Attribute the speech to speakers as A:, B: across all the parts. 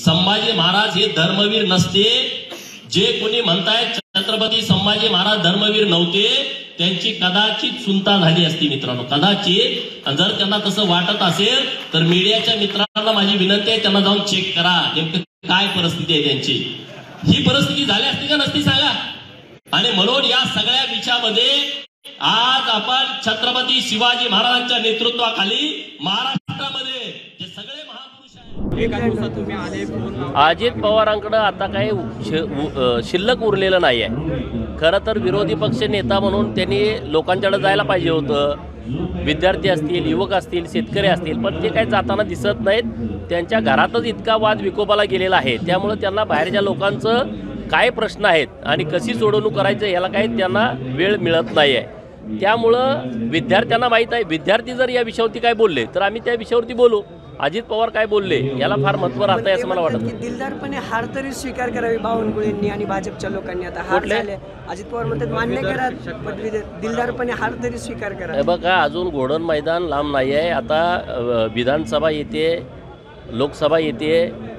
A: संभाजी महाराज हे धर्मवीर नसते। जे कोणी म्हणतायत छत्रपती संभाजी महाराज धर्मवीर नव्हते, त्यांची कदाचित सुनता झाली असती मित्रांनो, कदाचित। जर त्यांना तसं वाटत असेल तर मीडियाच्या मित्रांना माझी विनंती आहे, त्यांना जाऊन चेक करा नेमकं काय परिस्थिती आहे त्यांची। ही परिस्थिती झाली असती का नसती सांगा। आणि म्हणून या सगळ्या विषयामध्ये आज आपण छत्रपती शिवाजी महाराजांच्या नेतृत्वाखाली महाराष्ट्रामध्ये जे सगळे महापुरुष आहेत,
B: अजित पवारांकडे आता काही शिल्लक उरलेलं नाही आहे। खरं तर विरोधी पक्ष नेता म्हणून त्यांनी लोकांच्याकडे जायला पाहिजे होतं। विद्यार्थी असतील, युवक असतील, शेतकरी असतील, पण ते काही जाताना दिसत नाहीत। त्यांच्या घरातच इतका वाद विकोपाला गेलेला आहे, त्यामुळे त्यांना बाहेरच्या लोकांचं काय प्रश्न आहेत आणि कशी सोडवणूक करायचं याला काही त्यांना वेळ मिळत नाही आहे। त्यामुळं विद्यार्थ्यांना माहीत आहे, विद्यार्थी जर या विषयावरती काय बोलले तर आम्ही त्या विषयावरती बोलू। अजित पवार काय बोलले याला फार महत्त्व राहतं आहे असं मला वाटतं।
C: दिलदारपणे हार तरी स्वीकार करावी बावनकुळेंनी आणि भाजपच्या लोकांनी। आता हार झाले, अजित पवार म्हणतात मान्य करा, पण दिलदारपणे हार तरी स्वीकार करा।
B: बघा, अजून घोडण मैदान लांब नाही आहे। आता विधानसभा येते, लोकसभा येते।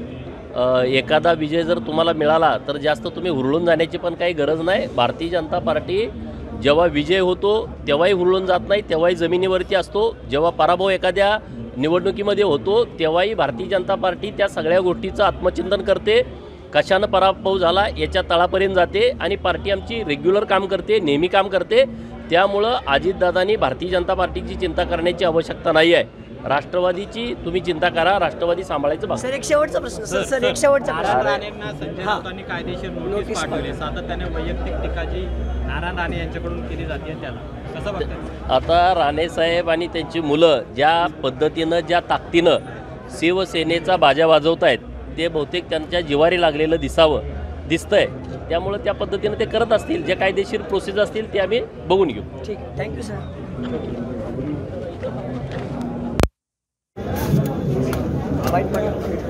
B: एखादा विजय जर तुम्हाला मिळाला तर जास्त तुम्ही हुरळून जाण्याची पण काही गरज नाही। भारतीय जनता पार्टी जेव्हा विजय होतो तेव्हाही हुरळून जात नाही, तेव्हाही जमिनीवरती असतो। जेव्हा पराभव एखाद्या निवडणुकीमध्ये होतो तेव्हाही भारतीय जनता पार्टी त्या सगळ्या गोष्टीचं आत्मचिंतन करते, कशानं पराभव झाला याच्या तळापर्यंत जाते आणि पार्टी आमची रेग्युलर काम करते, नेहमी काम करते। त्यामुळं अजितदादांनी भारतीय जनता पार्टीची चिंता करण्याची आवश्यकता नाही आहे। राष्ट्रवादीची तुम्ही चिंता करा, राष्ट्रवादी सांभाळायचं बघा।
C: सर एक शेवटचा प्रश्न, सर एक शेवटचा प्रश्न।
D: राणेंना संजय राऊतांनी कायदेशीर नोटीस पाठवली, सातत्याने वैयक्तिक टीका जी नारायण राणे यांच्याकडून केली जाते त्याला कसं बघताय?
B: आता राणे साहेब आणि त्यांची मुलं ज्या पद्धतीनं, ज्या ताकदीनं शिवसेनेचा बाजा वाजवत आहेत ते बहुतेक त्यांच्या जिवारी लागलेलं दिसतंय। त्यामुळे त्या पद्धतीनं ते करत असतील, जे कायदेशीर प्रोसेस असतील ते आम्ही बघून घेऊ।
C: ठीक आहे, थँक्यू सर। वाईट